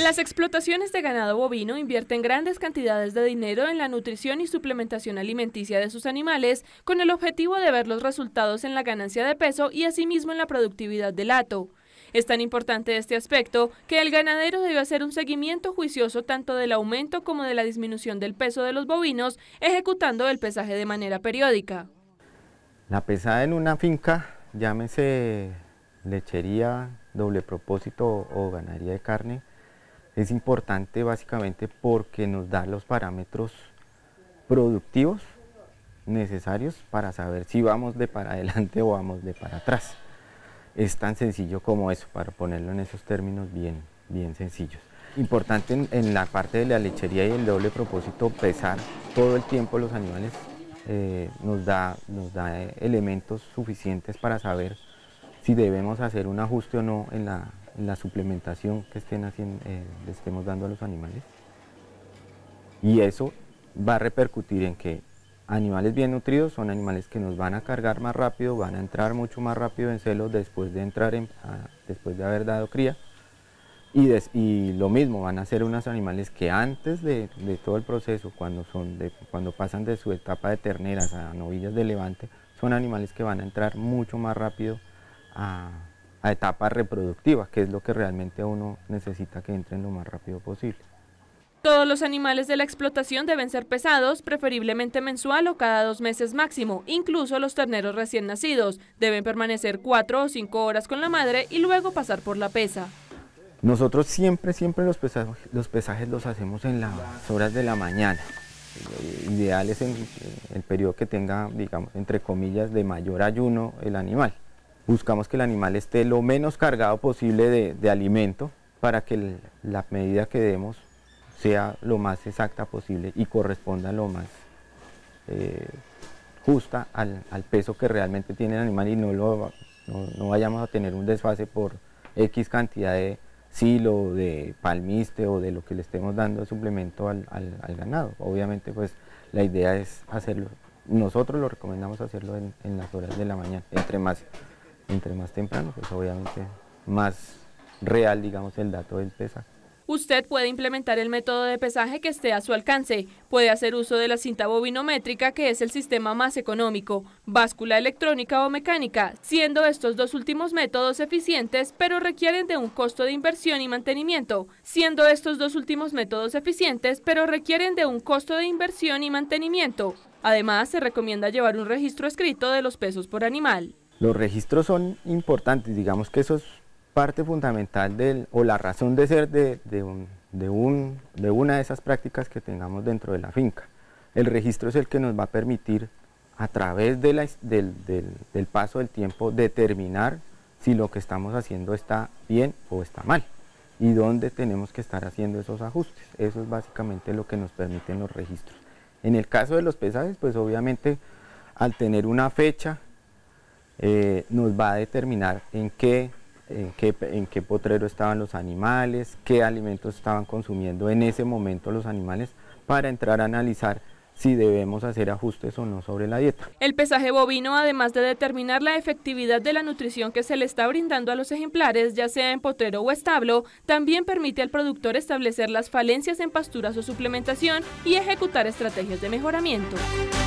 Las explotaciones de ganado bovino invierten grandes cantidades de dinero en la nutrición y suplementación alimenticia de sus animales con el objetivo de ver los resultados en la ganancia de peso y asimismo en la productividad del hato. Es tan importante este aspecto que el ganadero debe hacer un seguimiento juicioso tanto del aumento como de la disminución del peso de los bovinos, ejecutando el pesaje de manera periódica. La pesada en una finca, llámese lechería, doble propósito o ganadería de carne, es importante básicamente porque nos da los parámetros productivos necesarios para saber si vamos de para adelante o vamos de para atrás. Es tan sencillo como eso, para ponerlo en esos términos bien sencillos. Importante en la parte de la lechería y el doble propósito, pesar todo el tiempo los animales nos da elementos suficientes para saber si debemos hacer un ajuste o no en la suplementación que le estemos dando a los animales. Y eso va a repercutir en que animales bien nutridos son animales que nos van a cargar más rápido, van a entrar mucho más rápido en celo después de después de haber dado cría. Y lo mismo, van a ser unos animales que antes de todo el proceso, cuando pasan de su etapa de terneras a novillas de levante, son animales que van a entrar mucho más rápido a etapa reproductiva, que es lo que realmente uno necesita que entren lo más rápido posible. Todos los animales de la explotación deben ser pesados, preferiblemente mensual o cada 2 meses máximo. Incluso los terneros recién nacidos deben permanecer 4 o 5 horas con la madre y luego pasar por la pesa. Nosotros siempre los pesajes los hacemos en las horas de la mañana. Ideal es en el periodo que tenga, digamos, entre comillas, de mayor ayuno el animal. Buscamos que el animal esté lo menos cargado posible de alimento para que la medida que demos sea lo más exacta posible y corresponda lo más justa al peso que realmente tiene el animal y no vayamos a tener un desfase por X cantidad de silo, de palmiste o de lo que le estemos dando de suplemento al ganado. Obviamente pues la idea es hacerlo, nosotros lo recomendamos hacerlo en las horas de la mañana, entre más temprano, pues obviamente más real, digamos, el dato del pesaje. Usted puede implementar el método de pesaje que esté a su alcance. Puede hacer uso de la cinta bovinométrica, que es el sistema más económico, báscula electrónica o mecánica, siendo estos dos últimos métodos eficientes, pero requieren de un costo de inversión y mantenimiento. Además, se recomienda llevar un registro escrito de los pesos por animal. Los registros son importantes, digamos que eso es parte fundamental o la razón de ser de una de esas prácticas que tengamos dentro de la finca. El registro es el que nos va a permitir, a través del paso del tiempo, determinar si lo que estamos haciendo está bien o está mal y dónde tenemos que estar haciendo esos ajustes. Eso es básicamente lo que nos permiten los registros. En el caso de los pesajes, pues obviamente al tener una fecha nos va a determinar en qué potrero estaban los animales, qué alimentos estaban consumiendo en ese momento los animales, para entrar a analizar si debemos hacer ajustes o no sobre la dieta. El pesaje bovino, además de determinar la efectividad de la nutrición que se le está brindando a los ejemplares, ya sea en potrero o establo, también permite al productor establecer las falencias en pasturas o suplementación y ejecutar estrategias de mejoramiento.